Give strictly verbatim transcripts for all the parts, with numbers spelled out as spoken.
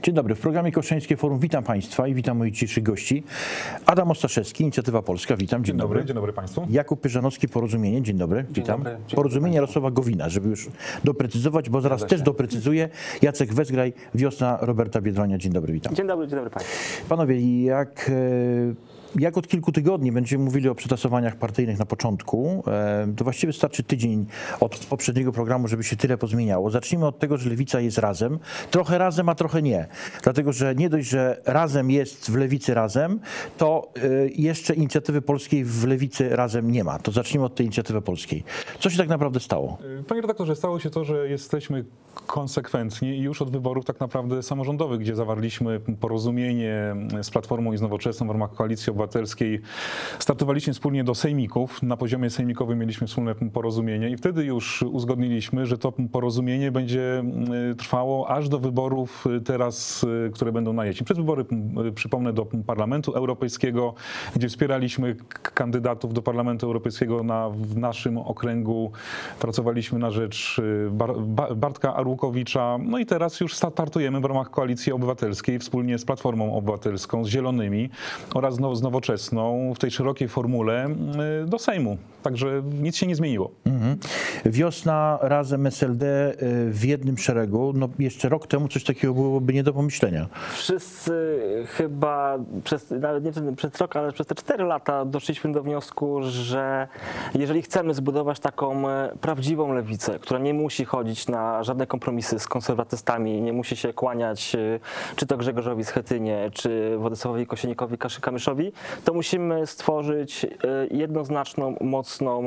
Dzień dobry. W programie Kostrzeńskie Forum witam Państwa i witam moich dzisiejszych gości. Adam Ostaszewski, Inicjatywa Polska, witam. Dzień, Dzień dobry. dobry. Dzień dobry Państwu. Jakub Pyżanowski, Porozumienie, dzień dobry, Dzień witam. dobry. Dzień Porozumienie dobry Jarosława Gowina, żeby już doprecyzować, bo zaraz Zgadza też się. doprecyzuję. Jacek Wezgraj, Wiosna Roberta Biedronia, dzień dobry, witam. Dzień dobry, dzień dobry Państwu. Panowie, jak... e, Jak od kilku tygodni będziemy mówili o przetasowaniach partyjnych na początku, e, to właściwie wystarczy tydzień od poprzedniego programu, żeby się tyle pozmieniało. Zacznijmy od tego, że Lewica jest razem. Trochę razem, a trochę nie. Dlatego, że nie dość, że razem jest w Lewicy razem, to e, jeszcze Inicjatywy Polskiej w Lewicy razem nie ma. To zacznijmy od tej Inicjatywy Polskiej. Co się tak naprawdę stało? Panie redaktorze, stało się to, że jesteśmy konsekwentni i już od wyborów tak naprawdę samorządowych, gdzie zawarliśmy porozumienie z Platformą i z Nowoczesną w ramach Koalicji Obywatelskiej. Startowaliśmy wspólnie do sejmików. Na poziomie sejmikowym mieliśmy wspólne porozumienie i wtedy już uzgodniliśmy, że to porozumienie będzie trwało aż do wyborów teraz, które będą na jesień. Przed wybory, przypomnę, do Parlamentu Europejskiego, gdzie wspieraliśmy kandydatów do Parlamentu Europejskiego na, w naszym okręgu. Pracowaliśmy na rzecz Bar, Bartka Arłukowicza. No i teraz już startujemy w ramach Koalicji Obywatelskiej wspólnie z Platformą Obywatelską, z Zielonymi oraz z Nowoczesną w tej szerokiej formule do Sejmu. Także nic się nie zmieniło. Mhm. Wiosna razem S L D w jednym szeregu. No jeszcze rok temu coś takiego byłoby nie do pomyślenia. Wszyscy chyba, przez, nawet nie przez rok, ale przez te cztery lata doszliśmy do wniosku, że jeżeli chcemy zbudować taką prawdziwą lewicę, która nie musi chodzić na żadne kompromisy z konserwatystami, nie musi się kłaniać czy to Grzegorzowi Schetynie, czy Władysławowi Kosiniakowi-Kamyszowi, to musimy stworzyć jednoznaczną, mocną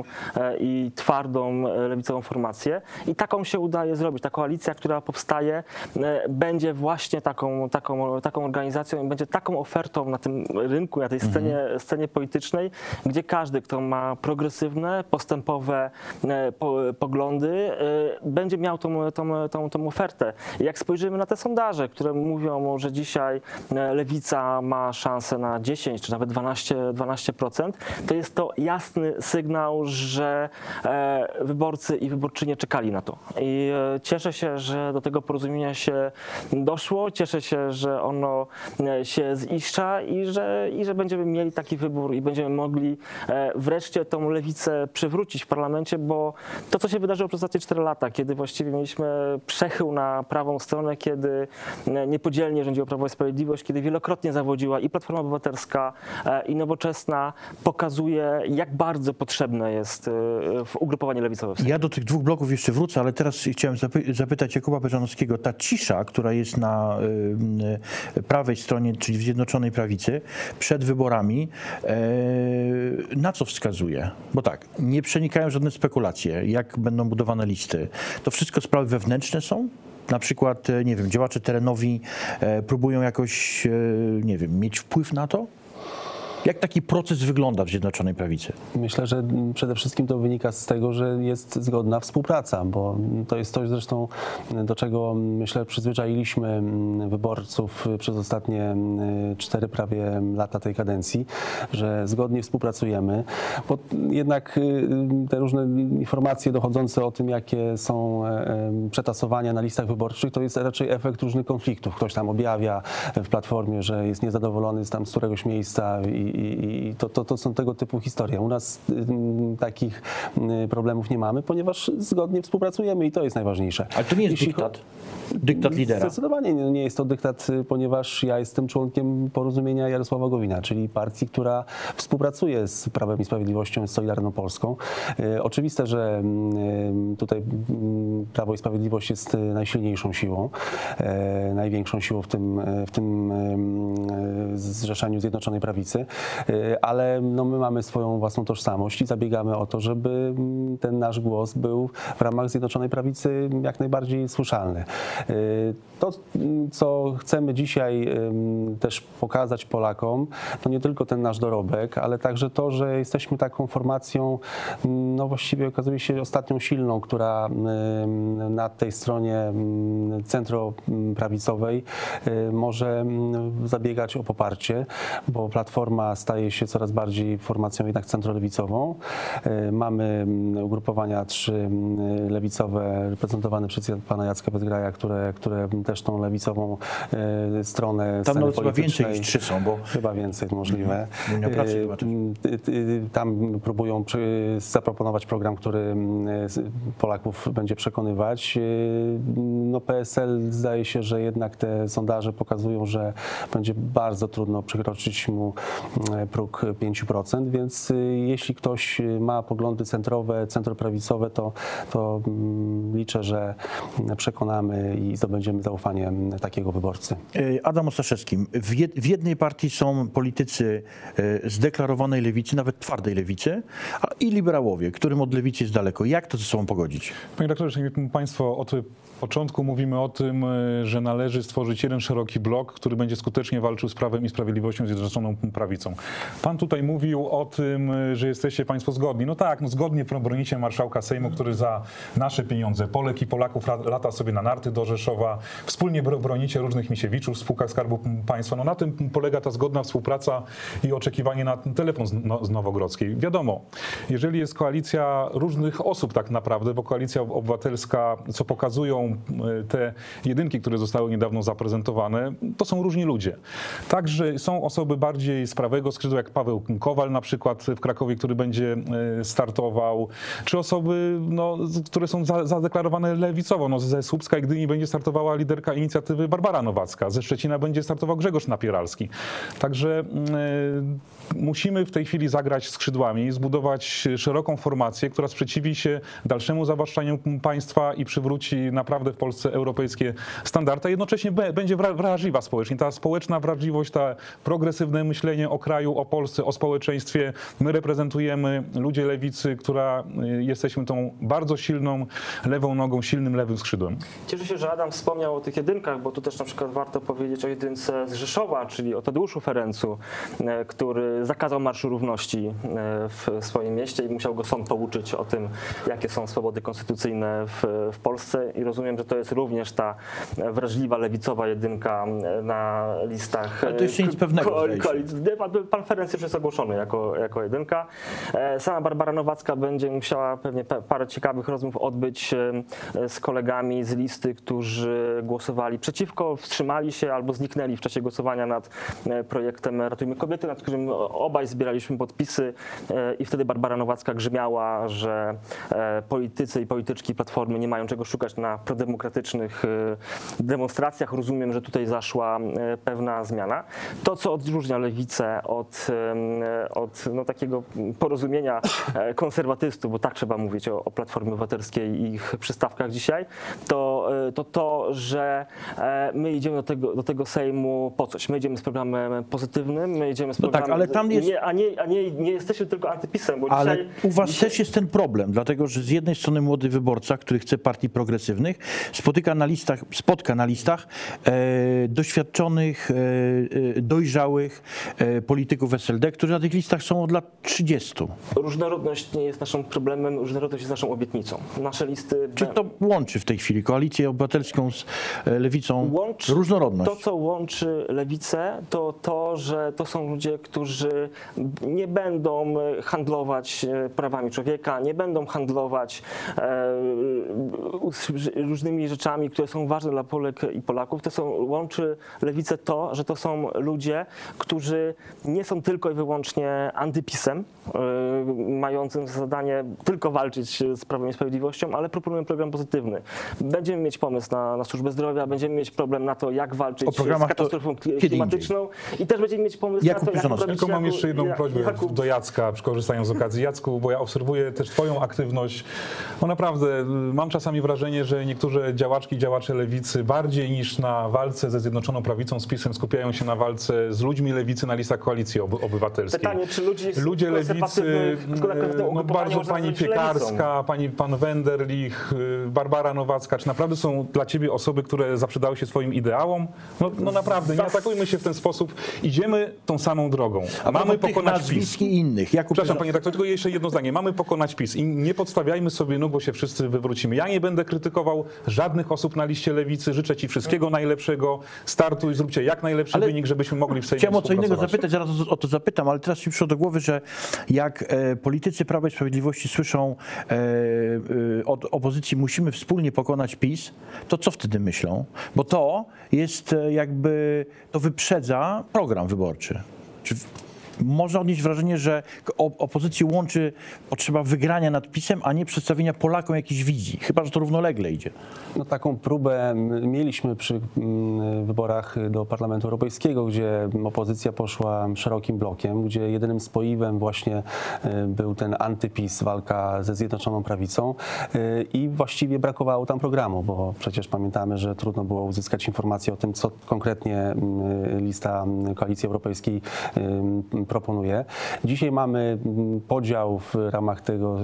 i twardą lewicową formację. I taką się udaje zrobić. Ta koalicja, która powstaje, będzie właśnie taką, taką, taką organizacją i będzie taką ofertą na tym rynku, na tej scenie, mhm. scenie politycznej, gdzie każdy, kto ma progresywne, postępowe po, poglądy, będzie miał tą, tą, tą, tą ofertę. I jak spojrzymy na te sondaże, które mówią, że dzisiaj lewica ma szansę na dziesięć czy nawet dwanaście procent, to jest to jasny sygnał, że wyborcy i wyborczynie czekali na to. I cieszę się, że do tego porozumienia się doszło, cieszę się, że ono się ziszcza i że, i że będziemy mieli taki wybór i będziemy mogli wreszcie tą lewicę przywrócić w parlamencie, bo to, co się wydarzyło przez ostatnie cztery lata, kiedy właściwie mieliśmy przechył na prawą stronę, kiedy niepodzielnie rządziło Prawo i Sprawiedliwość, kiedy wielokrotnie zawodziła i Platforma Obywatelska, i Nowoczesna, pokazuje, jak bardzo potrzebne jest ugrupowanie lewicowe. Ja do tych dwóch bloków jeszcze wrócę, ale teraz chciałem zapy zapytać Jakuba Pyżanowskiego. Ta cisza, która jest na y, prawej stronie, czyli w Zjednoczonej Prawicy, przed wyborami, y, na co wskazuje? Bo tak, nie przenikają żadne spekulacje, jak będą budowane listy. To wszystko sprawy wewnętrzne są? Na przykład, nie wiem, działacze terenowi e, próbują jakoś, e, nie wiem, mieć wpływ na to? Jak taki proces wygląda w Zjednoczonej Prawicy? Myślę, że przede wszystkim to wynika z tego, że jest zgodna współpraca, bo to jest coś zresztą, do czego myślę przyzwyczailiśmy wyborców przez ostatnie cztery prawie lata tej kadencji, że zgodnie współpracujemy, bo jednak te różne informacje dochodzące o tym, jakie są przetasowania na listach wyborczych, to jest raczej efekt różnych konfliktów. Ktoś tam objawia w Platformie, że jest niezadowolony z tam z któregoś miejsca i I to, to, to są tego typu historie. U nas y, takich y, problemów nie mamy, ponieważ zgodnie współpracujemy i to jest najważniejsze. Ale to nie jest Jeśli dyktat? Dyktat lidera? Zdecydowanie nie, nie jest to dyktat, ponieważ ja jestem członkiem Porozumienia Jarosława Gowina, czyli partii, która współpracuje z Prawem i Sprawiedliwością, z Solidarną Polską. Y, oczywiste, że y, tutaj y, Prawo i Sprawiedliwość jest najsilniejszą siłą, y, największą siłą w tym, w tym y, zrzeszeniu Zjednoczonej Prawicy. Ale no, my mamy swoją własną tożsamość i zabiegamy o to, żeby ten nasz głos był w ramach Zjednoczonej Prawicy jak najbardziej słyszalny. To, co chcemy dzisiaj też pokazać Polakom, to nie tylko ten nasz dorobek, ale także to, że jesteśmy taką formacją, no właściwie okazuje się ostatnią silną, która na tej stronie centroprawicowej może zabiegać o poparcie, bo Platforma Platforma staje się coraz bardziej formacją jednak centrolewicową. Mamy ugrupowania trzy lewicowe reprezentowane przez pana Jacka Bezgraja, które, które też tą lewicową stronę Tam sceny nawet chyba więcej niż politycznej- trzy są, bo Chyba więcej, możliwe. Unia Pracy chyba też. Tam próbują przy- zaproponować program, który Polaków będzie przekonywać. No P S L zdaje się, że jednak te sondaże pokazują, że będzie bardzo trudno przekroczyć mu próg pięć procent, więc jeśli ktoś ma poglądy centrowe, centroprawicowe, to, to liczę, że przekonamy i zdobędziemy zaufanie takiego wyborcy. Adam Ostaszewski, w, jed, w jednej partii są politycy e, zdeklarowanej lewicy, nawet twardej lewicy, a i liberałowie, którym od lewicy jest daleko. Jak to ze sobą pogodzić? Panie doktorze, szanowni państwo, od początku mówimy o tym, że należy stworzyć jeden szeroki blok, który będzie skutecznie walczył z Prawem i Sprawiedliwością, Zjednoczoną Prawicą. Pan tutaj mówił o tym, że jesteście państwo zgodni. No tak, no zgodnie bronicie marszałka Sejmu, który za nasze pieniądze Polek i Polaków lata sobie na narty do Rzeszowa. Wspólnie bronicie różnych Misiewiczów w spółkach Skarbu Państwa. No na tym polega ta zgodna współpraca i oczekiwanie na telefon z, no, z Nowogrodzkiej. Wiadomo, jeżeli jest koalicja różnych osób tak naprawdę, bo Koalicja Obywatelska, co pokazują te jedynki, które zostały niedawno zaprezentowane, to są różni ludzie. Także są osoby bardziej z prawego skrzydła, jak Paweł Kowal na przykład w Krakowie, który będzie startował, czy osoby, no, które są za, zadeklarowane lewicowo. No, ze Słupska i Gdyni będzie startowała liderka inicjatywy Barbara Nowacka, ze Szczecina będzie startował Grzegorz Napieralski. Także y, musimy w tej chwili zagrać skrzydłami, zbudować szeroką formację, która sprzeciwi się dalszemu zawłaszczaniu państwa i przywróci naprawdę w Polsce europejskie standardy, a jednocześnie będzie wrażliwa społecznie. Ta społeczna wrażliwość, ta progresywne myślenie o kraju, o Polsce, o społeczeństwie. My reprezentujemy ludzie lewicy, która jesteśmy tą bardzo silną lewą nogą, silnym lewym skrzydłem. Cieszę się, że Adam wspomniał o tych jedynkach, bo tu też na przykład warto powiedzieć o jedynce z Rzeszowa, czyli o Tadeuszu Ferencu, który zakazał Marszu Równości w swoim mieście i musiał go sąd pouczyć o tym, jakie są swobody konstytucyjne w, w Polsce. I rozumiem, że to jest również ta wrażliwa, lewicowa jedynka na listach. Ale to jeszcze nic pewnego, ko- zdaje się. koalic- Pan, pan Ferenc już jest ogłoszony jako, jako jedynka. Sama Barbara Nowacka będzie musiała pewnie pa- parę ciekawych rozmów odbyć z kolegami z listy, którzy głosowali przeciwko, wstrzymali się albo zniknęli w czasie głosowania nad projektem Ratujmy Kobiety, nad którym obaj zbieraliśmy podpisy i wtedy Barbara Nowacka grzmiała, że politycy i polityczki Platformy nie mają czego szukać na prodemokratycznych demonstracjach. Rozumiem, że tutaj zaszła pewna zmiana. To, co odróżnia lewicę od, od no, takiego porozumienia konserwatystów, bo tak trzeba mówić o, o Platformie Obywatelskiej i ich przystawkach dzisiaj, to, to to, że my idziemy do tego, do tego Sejmu po coś. My idziemy z programem pozytywnym, my idziemy z No tak, programem... ale tam jest- nie, a nie, a nie, nie jesteśmy tylko antypisem, bo Ale dzisiaj... u was dzisiaj... też jest ten problem, dlatego że z jednej strony młody wyborca, który chce partii progresywnych, spotyka na listach, spotka na listach e, doświadczonych, e, dojrzałych e, polityków S L D, którzy na tych listach są od lat trzydziestu. Różnorodność nie jest naszym problemem, różnorodność jest naszą obietnicą. Nasze listy... Czy to łączy w tej chwili koalicję obywatelską z e, lewicą? Łączy, Różnorodność. To, co łączy lewicę, to to, że to są ludzie, którzy nie będą handlować prawami człowieka, nie będą handlować e, różnymi rzeczami, które są ważne dla Polek i Polaków. To są, łączy lewicę to, że to są ludzie, którzy nie są tylko i wyłącznie antypisem, e, mającym za zadanie tylko walczyć z Prawem i Sprawiedliwością, ale proponują program pozytywny. Będziemy mieć pomysł na, na służbę zdrowia, będziemy mieć problem na to, jak walczyć O programach z katastrofą to klimatyczną i też będziemy mieć pomysł Jakub na to, jak Krzyżanowski. robić Tylko mam Jakub- jeszcze jedną Jak- prośbę Jakub- do Jacka, korzystając z okazji. Jacku, bo ja obserwuję też twoją aktywność. No naprawdę, mam czasami wrażenie, że niektóre działaczki, działacze lewicy bardziej niż na walce ze Zjednoczoną Prawicą, z PiS-em, skupiają się na walce z ludźmi lewicy na listach Koalicji Ob- Obywatelskiej. Pytanie, czy ludzi jest Ludzie lewicy, konserwatywnych, tylko na pewno no ugrupowanie bardzo można pani nazwać lewicą. Piekarska, pani, pan Wenderlich, Barbara Nowacka, czy naprawdę są dla ciebie osoby, które zaprzedały się swoim ideałom? No, no naprawdę, nie atakujmy się w ten sposób. Idziemy tą samą drogą. A Mamy propos tych pokonać PiS. nazwisk i innych. Jakub Przepraszam, Krzyżanowski. panie redaktor, tylko jeszcze jedno zdanie. Mamy pokonać PiS i nie podstawiajmy sobie nóg, bo się wszyscy wywrócimy. Ja nie będę krytykował żadnych osób na liście Lewicy. Życzę Ci wszystkiego najlepszego. Startuj, zróbcie jak najlepszy Ale wynik, żebyśmy mogli w Sejmie Chciałem o co innego współpracować. zapytać, zaraz o, o to zapytam, ale teraz mi przyszło do głowy, że jak e, politycy Prawa i Sprawiedliwości słyszą e, e, od opozycji musimy wspólnie pokonać PiS, to co wtedy myślą? Bo to jest e, jakby, to wyprzedza program wyborczy. Czy można odnieść wrażenie, że o- opozycję łączy potrzeba wygrania nad PiS-em, a nie przedstawienia Polakom jakiejś wizji, chyba że to równolegle idzie. No, taką próbę mieliśmy przy mm, wyborach do Parlamentu Europejskiego, gdzie opozycja poszła szerokim blokiem, gdzie jedynym spoiwem właśnie y, był ten antypis, walka ze Zjednoczoną Prawicą y, i właściwie brakowało tam programu, bo przecież pamiętamy, że trudno było uzyskać informacje o tym, co konkretnie y, lista Koalicji Europejskiej y, proponuje. Dzisiaj mamy mm, podział w ramach tego,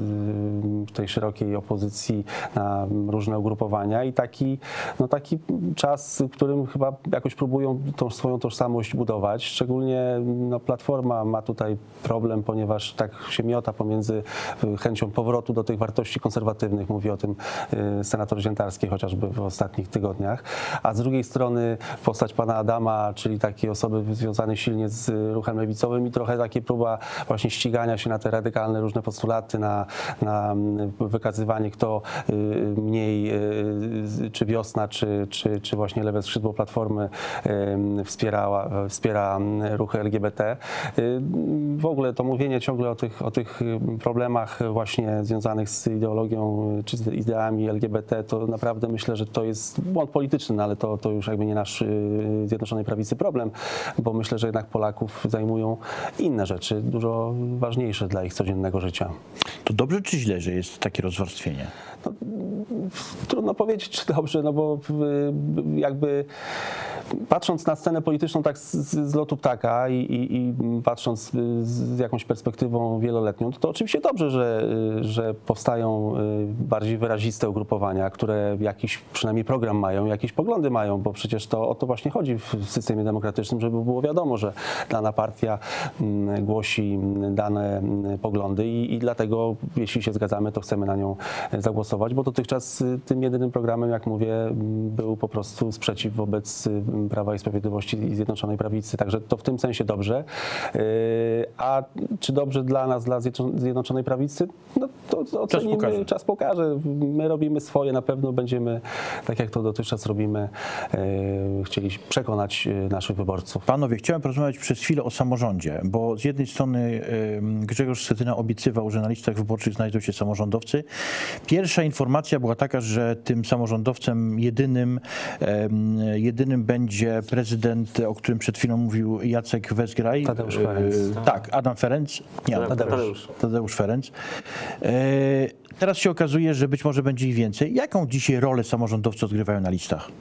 y, tej szerokiej opozycji na różne ugrupowania i taki, no taki czas, w którym chyba jakoś próbują tą swoją tożsamość budować. Szczególnie no, Platforma ma tutaj problem, ponieważ tak się miota pomiędzy chęcią powrotu do tych wartości konserwatywnych, mówi o tym y, senator Ziętarski chociażby w ostatnich tygodniach, a z drugiej strony postać pana Adama, czyli takiej osoby związanej silnie z ruchem lewicowym i trochę takie próba właśnie ścigania się na te radykalne różne postulaty, na, na wykazywanie, kto y, mniej y, czy Wiosna, czy, czy, czy właśnie lewe skrzydło Platformy y, wspierała, wspiera ruchy L G B T. Y, w ogóle to mówienie ciągle o tych, o tych problemach właśnie związanych z ideologią czy z ideami L G B T, to naprawdę myślę, że to jest błąd polityczny, no ale to, to już jakby nie nasz y, Zjednoczonej Prawicy problem, bo myślę, że jednak Polaków zajmują inne rzeczy, dużo ważniejsze dla ich codziennego życia. To dobrze czy źle, że jest takie rozwarstwienie? No, trudno powiedzieć, czy dobrze, no bo y, jakby patrząc na scenę polityczną tak z, z lotu ptaka i, i, i patrząc z jakąś perspektywą wieloletnią, to, to oczywiście dobrze, że, że powstają bardziej wyraziste ugrupowania, które jakiś przynajmniej program mają, jakieś poglądy mają, bo przecież to o to właśnie chodzi w systemie demokratycznym, żeby było wiadomo, że dana partia głosi dane poglądy i, i dlatego, jeśli się zgadzamy, to chcemy na nią zagłosować, bo dotychczas tym jedynym programem, jak mówię, był po prostu sprzeciw wobec Prawa i Sprawiedliwości i Zjednoczonej Prawicy. Także to w tym sensie dobrze. A czy dobrze dla nas, dla Zjednoczonej Prawicy? No to ocenimy, czas pokaże. czas pokaże. My robimy swoje, na pewno będziemy, tak jak to dotychczas robimy, chcieli przekonać naszych wyborców. Panowie, chciałem porozmawiać przez chwilę o samorządzie, bo z jednej strony ym, Grzegorz Schetyna obiecywał, że na listach wyborczych znajdą się samorządowcy. Pierwsza informacja była taka, że tym samorządowcem jedynym, ym, jedynym będzie prezydent, o którym przed chwilą mówił Jacek Wezgraj. Tadeusz Yy, Ferenc. Tak, Adam Ferenc. Nie, Adam, Tadeusz. Tadeusz Ferenc. Yy, teraz się okazuje, że być może będzie ich więcej. Jaką dzisiaj rolę samorządowcy odgrywają na listach?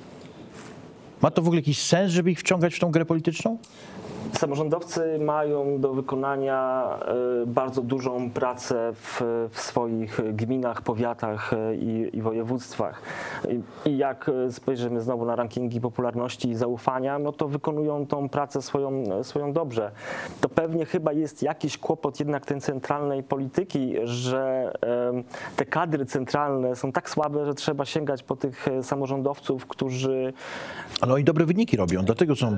Ma to w ogóle jakiś sens, żeby ich wciągać w tą grę polityczną? Samorządowcy mają do wykonania y, bardzo dużą pracę w, w swoich gminach, powiatach y, i, i województwach. I, I jak spojrzymy znowu na rankingi popularności i zaufania, no to wykonują tą pracę swoją, swoją dobrze. To pewnie chyba jest jakiś kłopot jednak tej centralnej polityki, że y, te kadry centralne są tak słabe, że trzeba sięgać po tych samorządowców, którzy Ale oni dobre wyniki robią, dlatego są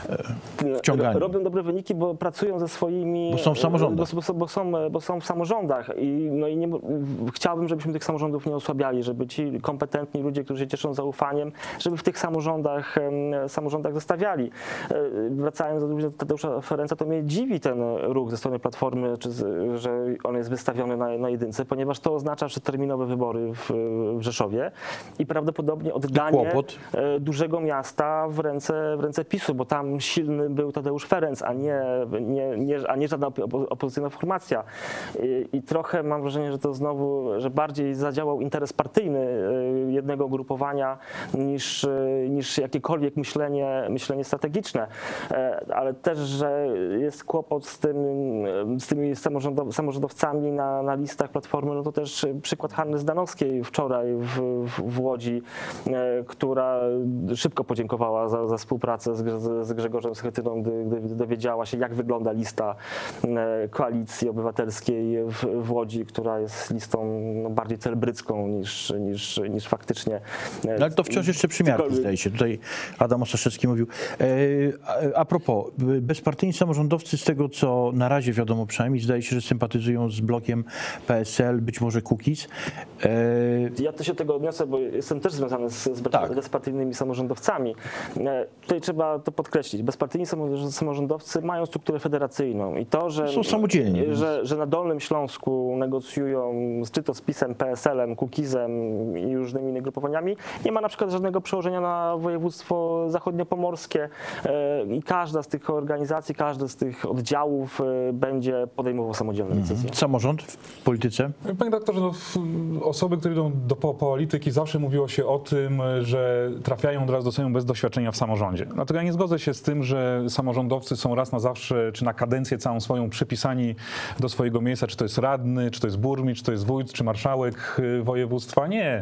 e, wciągani. robią dobre wyniki, bo pracują ze swoimi... Bo są w samorządach. Bo, bo, bo, są, bo są w samorządach i, no i nie, chciałbym, żebyśmy tych samorządów nie osłabiali, żeby ci kompetentni ludzie, którzy się cieszą zaufaniem, żeby w tych samorządach, samorządach zostawiali. Wracając do Tadeusza Ferenca, to mnie dziwi ten ruch ze strony Platformy, czy, że on jest wystawiony na, na jedynce, ponieważ to oznacza przedterminowe wybory w, w Rzeszowie i prawdopodobnie oddanie Kłopot. dużego miasta w ręce, w ręce PiSu, bo tam silny był Tadeusz Ferenc, a nie, nie, nie, a nie żadna opo- opozycyjna formacja. I, I trochę mam wrażenie, że to znowu, że bardziej zadziałał interes partyjny jednego ugrupowania niż, niż jakiekolwiek myślenie, myślenie strategiczne. Ale też, że jest kłopot z, tym, z tymi samorządow- samorządowcami na, na listach Platformy, no to też przykład Hanny Zdanowskiej wczoraj w, w, w Łodzi, która szybko podziękowała za, za współpracę z, z Grzegorzem Schetyną, gdy, gdy dowiedziała się, jak wygląda lista Koalicji Obywatelskiej w, w Łodzi, która jest listą no, bardziej celebrycką niż, niż, niż faktycznie. No, ale to wciąż jeszcze przymiarki, zdaje się. Tutaj Adam Ostaszewski mówił. E, a, a propos, bezpartyjni samorządowcy, z tego co na razie wiadomo przynajmniej, zdaje się, że sympatyzują z blokiem P S L, być może Kukiz. E, ja też się tego odniosę, bo jestem też związany z, z tak. bezpartyjnymi samorządowcami. E, tutaj trzeba to podkreślić. Bezpartyjni samorządowcy mają strukturę federacyjną i to, że, są samodzielni. Że, że na Dolnym Śląsku negocjują czy to z PiS-em, P S L-em, Kukizem i różnymi innymi grupowaniami, nie ma na przykład żadnego przełożenia na województwo zachodniopomorskie e, i każda z tych organizacji, każdy z tych oddziałów e, będzie podejmował samodzielne decyzje. Samorząd w polityce? Panie doktorze, no, osoby, które idą do polityki, zawsze mówiło się o tym, że trafiają od razu do Sejmu bez doświadczenia w samorządzie. Dlatego ja nie zgodzę się z tym, że samorządowcy są raz na zawsze, czy na kadencję całą swoją przypisani do swojego miejsca, czy to jest radny, czy to jest burmistrz, czy to jest wójt, czy marszałek województwa. Nie.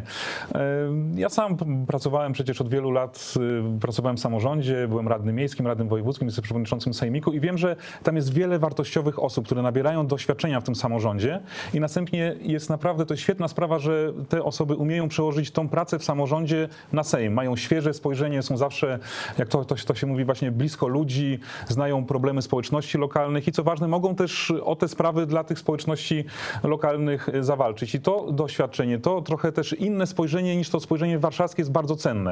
Ja sam pracowałem przecież od wielu lat, pracowałem w samorządzie, byłem radnym miejskim, radnym wojewódzkim, jestem przewodniczącym sejmiku i wiem, że tam jest wiele wartościowych osób, które nabierają doświadczenia w tym samorządzie i następnie jest naprawdę, to jest świetna sprawa, że te osoby umieją przełożyć tą pracę w samorządzie na Sejm. Mają świeże spojrzenie, są zawsze, jak to, to, to się mówi, właśnie blisko ludzi, znają problemy społeczności lokalnych i co ważne, mogą też o te sprawy dla tych społeczności lokalnych zawalczyć. I to doświadczenie, to trochę też inne spojrzenie niż to spojrzenie warszawskie jest bardzo cenne.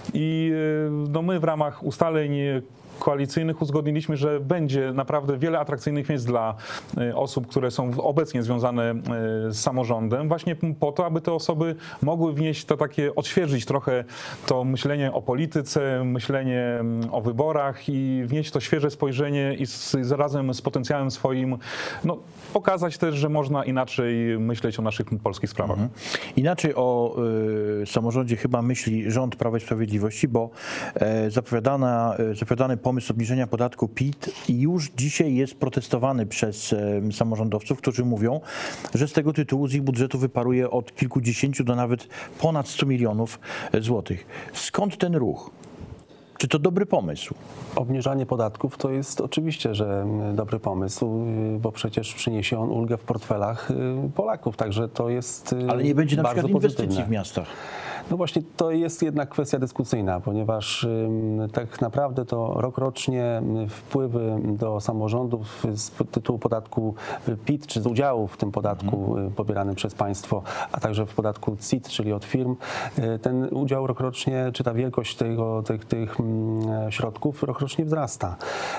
I no, my w ramach ustaleń koalicyjnych uzgodniliśmy, że będzie naprawdę wiele atrakcyjnych miejsc dla osób, które są obecnie związane z samorządem, właśnie po to, aby te osoby mogły wnieść to takie, odświeżyć trochę to myślenie o polityce, myślenie o wyborach i wnieść to świeże spojrzenie i z, zarazem z potencjałem swoim, no, pokazać też, że można inaczej myśleć o naszych polskich sprawach. Mhm. Inaczej o y, samorządzie chyba myśli rząd Prawa i Sprawiedliwości, bo e, zapowiadana, e, zapowiadany pomysł obniżenia podatku P I T już dzisiaj jest protestowany przez e, samorządowców, którzy mówią, że z tego tytułu z ich budżetu wyparuje od kilkudziesięciu do nawet ponad stu milionów złotych. Skąd ten ruch? Czy to dobry pomysł? Obniżanie podatków to jest oczywiście, że dobry pomysł, bo przecież przyniesie on ulgę w portfelach Polaków, także to jest Ale nie będzie na bardzo przykład inwestycji pozytywne. w miastach. No właśnie to jest jednak kwestia dyskusyjna, ponieważ ym, tak naprawdę to rokrocznie wpływy do samorządów z tytułu podatku P I T, czy z udziału w tym podatku hmm. pobieranym przez państwo, a także w podatku C I T, czyli od firm, ten udział rokrocznie, czy ta wielkość tego, tych, tych środków rokrocznie wzrasta.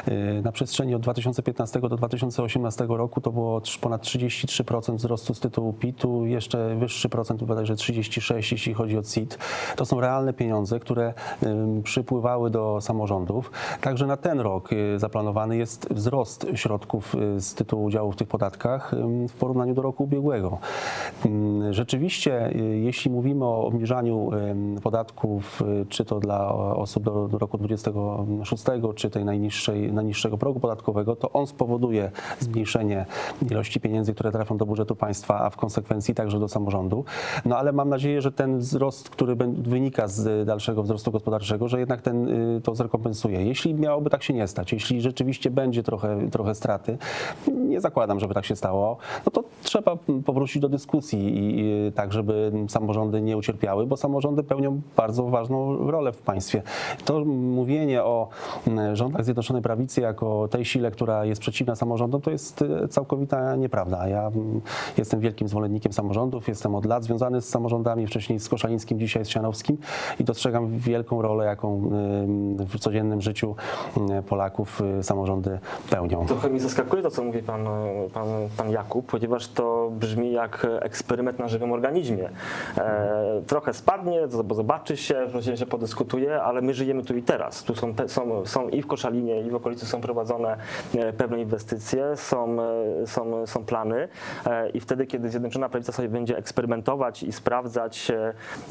Na przestrzeni od dwa tysiące piętnastego do dwa tysiące osiemnastego roku to było ponad trzydzieści trzy procent wzrostu z tytułu P I T-u, jeszcze wyższy procent, bodajże trzydzieści sześć procent, jeśli chodzi o C I T. To są realne pieniądze, które przypływały do samorządów. Także na ten rok zaplanowany jest wzrost środków z tytułu udziału w tych podatkach w porównaniu do roku ubiegłego. Rzeczywiście, jeśli mówimy o obniżaniu podatków, czy to dla osób do, do roku dwudziestego szóstego, czy tej najniższej, najniższego progu podatkowego, to on spowoduje zmniejszenie ilości pieniędzy, które trafią do budżetu państwa, a w konsekwencji także do samorządu. No ale mam nadzieję, że ten wzrost, który wynika z dalszego wzrostu gospodarczego, że jednak ten to zrekompensuje. Jeśli miałoby tak się nie stać, jeśli rzeczywiście będzie trochę, trochę straty, nie zakładam, żeby tak się stało, no to trzeba powrócić do dyskusji i, i tak, żeby samorządy nie ucierpiały, bo samorządy pełnią bardzo ważną rolę w państwie. To mówienie o rządach Zjednoczonej Prawicy jako tej sile, która jest przeciwna samorządom, to jest całkowita nieprawda. Ja jestem wielkim zwolennikiem samorządów, jestem od lat związany z samorządami, wcześniej z Koszalińskim, dzisiaj z Sianowskim i dostrzegam wielką rolę, jaką w codziennym życiu Polaków samorządy pełnią. Trochę mi zaskakuje to, co mówi pan, pan, pan Jakub, ponieważ to brzmi jak eksperyment na żywym organizmie. E, trochę spadnie, bo zobaczy się, że się podyskutuje, ale my żyjemy tu i teraz. Tu są, są, są i w Koszalinie, i w okolicy są prowadzone pewne inwestycje, są, są, są plany e, i wtedy, kiedy Zjednoczona Prawica sobie będzie eksperymentować i sprawdzać, jak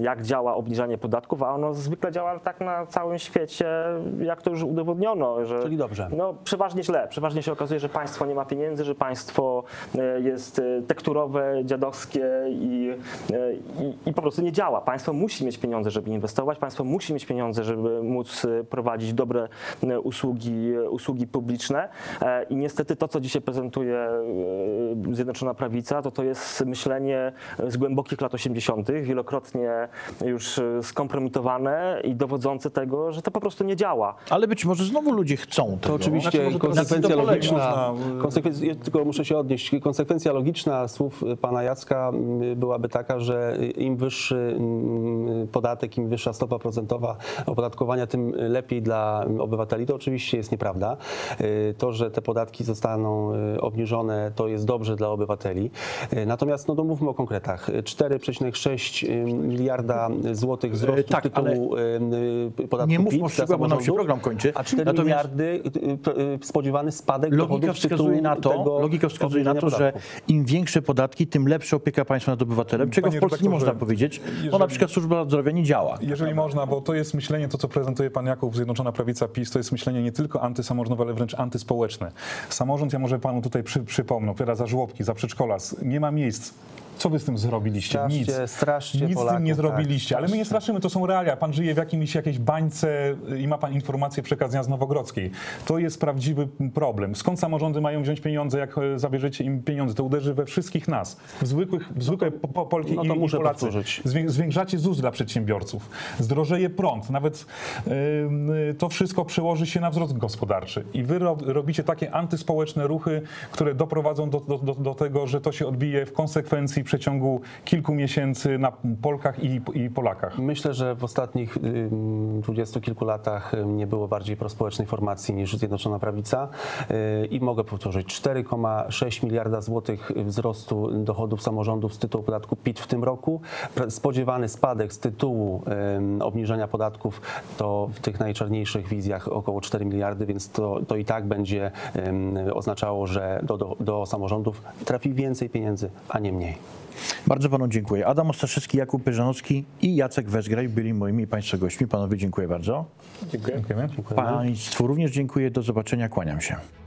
jak działa obniżanie podatków, a ono zwykle działa tak na całym świecie, jak to już udowodniono, że Czyli dobrze. no, przeważnie źle. Przeważnie się okazuje, że państwo nie ma pieniędzy, że państwo e, jest e, tekturowe, dziadowskie i, e, i, i po prostu nie działa. Państwo musi mieć pieniądze, żeby inwestować, państwo musi mieć pieniądze, żeby móc e, prowadzić dobre e, usługi, e, usługi publiczne e, i niestety to, co dzisiaj prezentuje e, Zjednoczona Prawica, to to jest myślenie z głębokich lat osiemdziesiątych, wielokrotnie już e, skompromitowane i dowodzące tego, że to po prostu nie działa. Ale być może znowu ludzie chcą tego. To oczywiście Znaczy, może teraz konsekwencja to polega, logiczna, można- konsekwencja, tylko muszę się odnieść, konsekwencja logiczna słów pana Jacka mm, byłaby taka, że im wyższy mm, podatek, im wyższa stopa procentowa opodatkowania, tym lepiej dla obywateli. To oczywiście jest nieprawda. Y, To, że te podatki zostaną y, obniżone, to jest dobrze dla obywateli. Y, Natomiast no to mówmy o konkretach. cztery przecinek sześć miliarda złotych wzrostu E, tak, z tytułu y, podatku nie mówmy PIT o dla szczegółach, bo nam się samorządów, program kończy. a cztery Natomiast- miliardy y, y, spodziewany spadek Logika dochodów z tytułu wskazuje na to, tego logika wskazuje na to, obniżenia że podatków. im większe podatki, tym lepsza opieka państwa nad obywatelem, czego Panie w Polsce nie redaktorze, można powiedzieć, bo jeżeli- na przykład służba zdrowia nie działa. Jeżeli można, bo to jest myślenie, to co prezentuje pan Jakub, Zjednoczona Prawica PiS, to jest myślenie nie tylko antysamorządowe, ale wręcz antyspołeczne. Samorząd, ja może panu tutaj przy, przypomnę, opowiada za żłobki, za przedszkola, nie ma miejsc. Co wy z tym zrobiliście? Straszcie, Nic. straszcie Nic z tym Polaków, nie tak, zrobiliście, ale my nie straszcie. straszymy, to są realia. Pan żyje w jakimś, jakiejś bańce i ma pan informacje przekazania z Nowogrodzkiej. To jest prawdziwy problem. Skąd samorządy mają wziąć pieniądze, jak e, zabierzecie im pieniądze? To uderzy we wszystkich nas, w zwykłych, w zwykłe po, po, Polki no i, to i muszę Polacy. powtórzyć. Zwię- Zwiększacie Z U S dla przedsiębiorców, zdrożeje prąd, nawet y, to wszystko przełoży się na wzrost gospodarczy. I wy ro, robicie takie antyspołeczne ruchy, które doprowadzą do, do, do, do tego, że to się odbije w konsekwencji w przeciągu kilku miesięcy na Polkach i, i Polakach. Myślę, że w ostatnich ym, dwudziestu kilku latach ym, nie było bardziej prospołecznej formacji niż Zjednoczona Prawica Yy, i mogę powtórzyć, cztery przecinek sześć miliarda złotych wzrostu dochodów samorządów z tytułu podatku PIT w tym roku. Pra- Spodziewany spadek z tytułu ym, obniżenia podatków to w tych najczarniejszych wizjach około cztery miliardy, więc to, to i tak będzie ym, oznaczało, że do, do, do samorządów trafi więcej pieniędzy, a nie mniej. Bardzo panu dziękuję. Adam Ostaszewski, Jakub Pyrzanowski i Jacek Wezgraj byli moimi i państwa gośćmi. Panowie, dziękuję bardzo. Dziękujemy. Państwu również dziękuję. Do zobaczenia. Kłaniam się.